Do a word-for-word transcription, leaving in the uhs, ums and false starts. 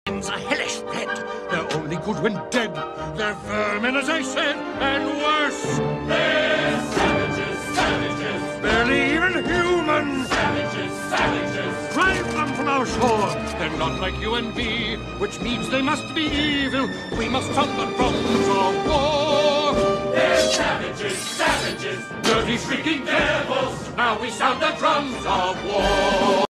a hellish red. They're only good when dead. They're vermin, as I said, and worse. They're savages, savages. Barely even human. Savages, savages. Drive them from our shore. They're not like you and me, which means they must be evil. We must sound the drums of war. They're savages, savages. Dirty, shrieking devils. Now we sound the drums of war.